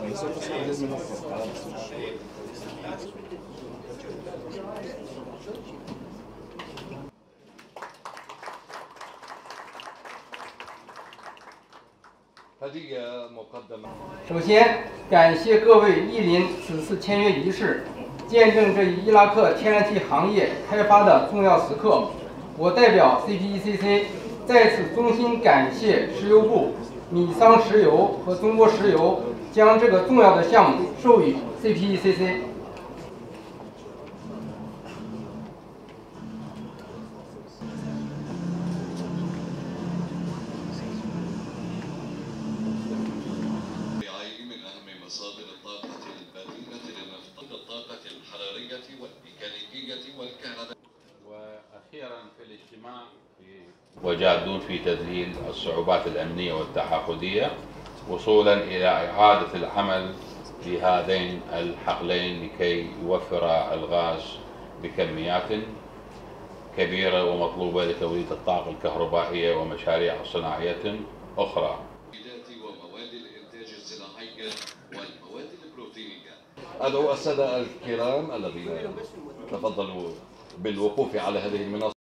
首先，感谢各位莅临此次签约仪式，见证这一伊拉克天然气行业开发的重要时刻。我代表 CPECC 在此衷心感谢石油部、米桑石油和中国石油将这个重要的项目授予 CPECC。 مصادر الطاقة البديلة لنفط الطاقة الحرارية والميكانيكية والكهرباء. وأخيرا في الاجتماع وجادون في تذليل الصعوبات الأمنية والتعاقدية وصولا إلى إعادة العمل بهذين الحقلين لكي يوفر الغاز بكميات كبيرة ومطلوبة لتوليد الطاقة الكهربائية ومشاريع صناعية أخرى. ومواد الإنتاج الزراعي والمواد البروتينية. أدعو السادة الكرام الذين تفضلوا بالوقوف على هذه المنصة